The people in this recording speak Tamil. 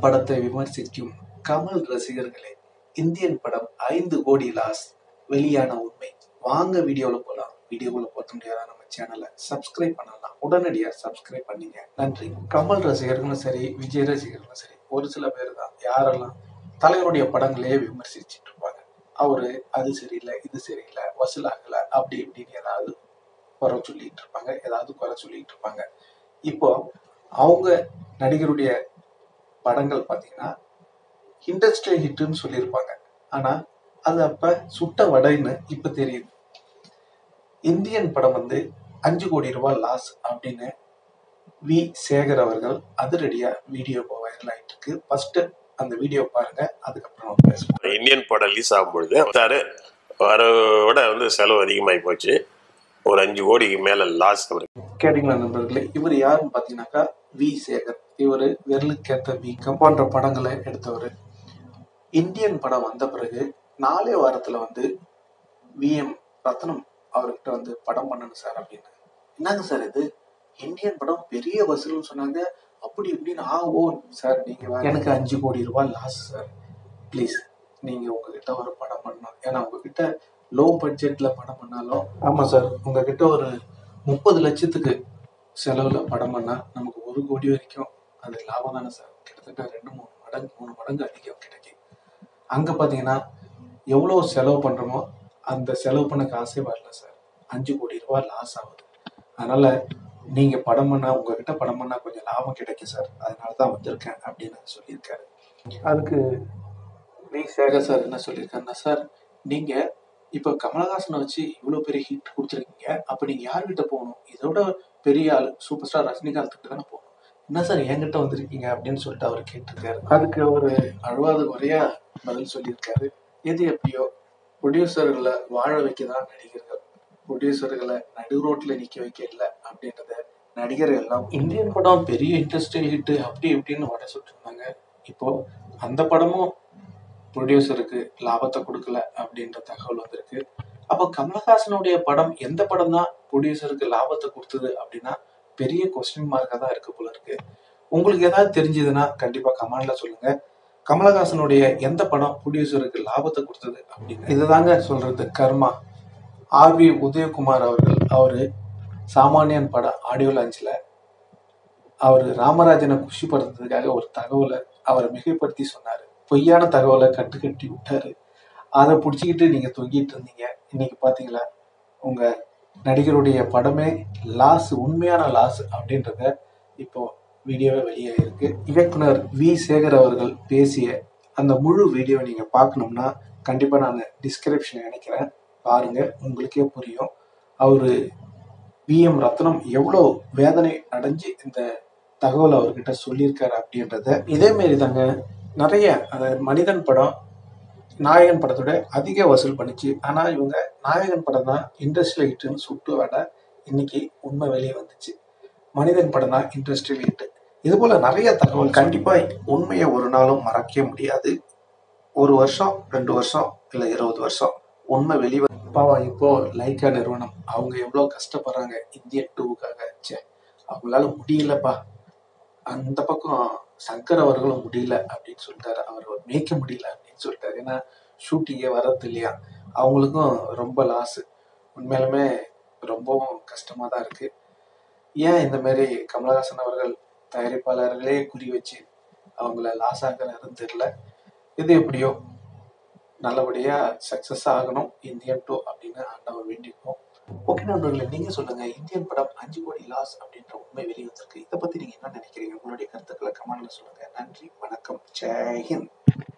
படத்தை விமர்சிக்கும் கமல் ரசிகர்களே, இந்தியன் படம் 5 கோடி லாஸ் வெளியான உண்மை. வாங்க வீடியோல போலாம். வீடியோக்குள்ள போக முடியாதா? நம்ம சேனலை சப்ஸ்கிரைப் பண்ணலாம். உடனடியா சப்ஸ்கிரைப் பண்ணீங்க. நன்றி. கமல் ரசிகர்களும் சரி, விஜய் ரசிகர்களும் சரி, ஒரு சில பேர் தான் யாரெல்லாம் தலைவருடைய படங்களையே விமர்சிச்சுட்டு இருப்பாங்க. அவரு அது சரியில்லை, இது சரியில்லை, வசூலாகல, அப்படி இப்படின்னு ஏதாவது குறை சொல்லிட்டு இருப்பாங்க, ஏதாவது குறை சொல்லிட்டு இருப்பாங்க. இப்போ அவங்க நடிகருடைய படங்கள் பாத்தீங்கன்னா இண்டஸ்ட்ரியல் ஹிட்னு சொல்லியிருப்பாங்க. ஆனா அது அப்ப சுட்ட வடைன்னு இப்ப தெரியுது. இந்தியன் படம் 5 கோடி ரூபாய் லாஸ் அப்படின்னு வி சேகர் அவர்கள் அதிரடியா வீடியோ வைரல் ஆயிட்டு இருக்கு. ஃபர்ஸ்ட் அந்த வீடியோ பாருங்க, அதுக்கப்புறம் பேசுவோம். இந்தியன் படம் ரிலீஸ் ஆகும்பொழுது வரோட செலவு அதிகமாகி போச்சு. ஒரு 5 கோடிக்கு மேல லாஸ். கேட்டீங்களா நண்பர்களே? இவர் யாருன்னு பாத்தீங்கன்னாக்கா வி சேகர். இவர் விரலுக்கேத்த வீக்கம் போன்ற படங்களை எடுத்தவர். இந்தியன் படம் வந்த பிறகு 4 வாரத்துல VM ரத்னம் அவர்கிட்ட படம் பண்ணணும் சார் அப்படின்னு. என்னங்க சார் இது, இந்தியன் படம் பெரிய வசூல்னு சொன்னாங்க, அப்படி இப்படின்னு ஓ சார், நீங்க எனக்கு 5 கோடி ரூபாய் லாஸ் சார், ப்ளீஸ் நீங்க உங்ககிட்ட ஒரு படம் பண்ணணும். ஏன்னா உங்ககிட்ட லோ பட்ஜெட்ல படம் பண்ணாலும், ஆமா சார், உங்ககிட்ட ஒரு 30 லட்சத்துக்கு செலவுல படம் பண்ணா நமக்கு 1 கோடி வரைக்கும் அது லாபம் தானே சார். கிட்டத்தட்ட 2-3 மடங்கு அதிகம் கிடைக்கும். அங்க பாத்தீங்கன்னா எவ்வளவு செலவு பண்றோமோ அந்த செலவு பண்ண காசே வரல சார். 5 கோடி ரூபாய் லாஸ் ஆகுது. அதனால நீங்க படம் பண்ணா, உங்ககிட்ட படம் பண்ணா கொஞ்சம் லாபம் கிடைக்கும் சார், அதனாலதான் வந்திருக்கேன் அப்படின்னு சொல்லியிருக்காரு. அதுக்கு வி சேகர் சார் என்ன சொல்லியிருக்காருன்னா, சார் நீங்க இப்ப கமலஹாசனை வச்சு இவ்வளவு பெரிய ஹிட் கொடுத்துருக்கீங்க, அப்ப நீங்க யார்கிட்ட போகணும்? இதோட பெரிய ஆளு சூப்பர் ஸ்டார் ரஜினிகாந்த் கிட்ட தானே போகணும். என்ன சார் என்கிட்ட வந்திருக்கீங்க அப்படின்னு சொல்லிட்டு அவர் கேட்டிருக்காரு. அதுக்கு அவரு அழுவாத குறையா பதில் சொல்லியிருக்காரு. எது எப்படியோ ப்ரொடியூசர்களை வாழ வைக்கதான் நடிகர்கள், ப்ரொடியூசர்களை நடு ரோட்ல நிக்க வைக்க இல்லை அப்படின்றத நடிகர்கள் எல்லாம். இந்தியன் படம் பெரிய இண்டஸ்ட்ரியல் ஹிட் அப்படி இப்படின்னு வட சுட்டிருந்தாங்க. இப்போ அந்த படமும் ப்ரொடியூசருக்கு லாபத்தை கொடுக்கல அப்படின்ற தகவல் வந்திருக்கு. அப்போ கமலஹாசனுடைய படம் எந்த படம் தான் ப்ரொடியூசருக்கு லாபத்தை கொடுத்தது அப்படின்னா பெரிய கொஸ்டின் மார்க்கா தான் இருக்கு போல இருக்கு. உங்களுக்கு ஏதாவது தெரிஞ்சதுன்னா கண்டிப்பா கமெண்ட்ல சொல்லுங்க. கமலஹாசனுடைய எந்த படம் ப்ரொடியூசருக்கு லாபத்தை கொடுத்தது அப்படின்னு இதுதாங்க சொல்றது கர்மா. RV உதயகுமார் அவரு சாமானியன் படம் ஆடியோ லான்ச்ல அவரு ராமராஜனை குஷிப்படுத்துறதுக்காக ஒரு தகவலை அவரை மிகைப்படுத்தி சொன்னாரு. பொய்யான தகவலை கட்டி விட்டாரு. அதை பிடிச்சிக்கிட்டு நீங்க தொங்கிட்டு இருந்தீங்க. இன்னைக்கு பாத்தீங்களா, உங்க நடிகருடைய படமே லாஸ், உண்மையான லாஸ் அப்படின்றத இப்போ வீடியோவே வெளியாயிருக்கு. இயக்குனர் வி சேகர் அவர்கள் பேசிய அந்த முழு வீடியோ நீங்க பார்க்கணும்னா கண்டிப்பா நான் டிஸ்கிரிப்ஷன் நினைக்கிறேன், பாருங்க, உங்களுக்கே புரியும். அவரு VM ரத்னம் எவ்வளவு வேதனை அடைஞ்சு இந்த தகவல் அவர்கிட்ட சொல்லியிருக்காரு அப்படின்றத. இதே மாரி தாங்க நிறைய மனிதன் படம் நாயகன் படத்தோட அதிக வசூல் பண்ணிச்சு. ஆனா இவங்க நாயகன் படம் தான் இண்டஸ்ட்ரியல் ஹிட்னு சுட்டு வட இன்னைக்கு உண்மை வெளியே வந்துச்சு. மனிதன் படம் தான் இண்டஸ்ட்ரியல் ஹிட். இது போல நிறைய தகவல். கண்டிப்பா உண்மையை ஒரு நாளும் மறக்க முடியாது. 1 வருஷம் 2 வருஷம் இல்ல 20 வருஷம் உண்மை வெளியே பாவா. இப்போ லைக்கா நிறுவனம் அவங்க எவ்வளவு கஷ்டப்படுறாங்க இந்தியன் 2க்காக. அவங்களால முடியலப்பா. அந்த பக்கம் சங்கர் அவர்களும் முடியல அப்படின்னு சொல்லிட்டாரு. அவர் மேய்க்க முடியல அப்படின்னு சொல்லிட்டாரு. ஏன்னா ஷூட்டிங்கே வர்றது இல்லையா. அவங்களுக்கும் ரொம்ப லாஸ். உண்மையிலுமே ரொம்பவும் கஷ்டமா தான் இருக்கு. ஏன் இந்த மாதிரி கமலஹாசன் அவர்கள் தயாரிப்பாளர்களே குறி வச்சு அவங்கள லாஸ் ஆகிறாருன்னு தெரியல. இது எப்படியோ நல்லபடியா சக்சஸ் ஆகணும் இந்தியன் 2 அப்படின்னு ஆண்டவர் வேண்டிப்போம். ஓகே நண்பர்களே, நீங்க சொல்லுங்க, இந்தியன் படம் 5 கோடி லாஸ் அப்படின்ற உண்மை வெளியே வந்திருக்கு. இதை பத்தி நீங்க என்ன நினைக்கிறீங்க? உங்களுடைய கருத்துக்களை கமெண்ட்ல சொல்லுங்க. நன்றி, வணக்கம், ஜெய் ஹிந்த்.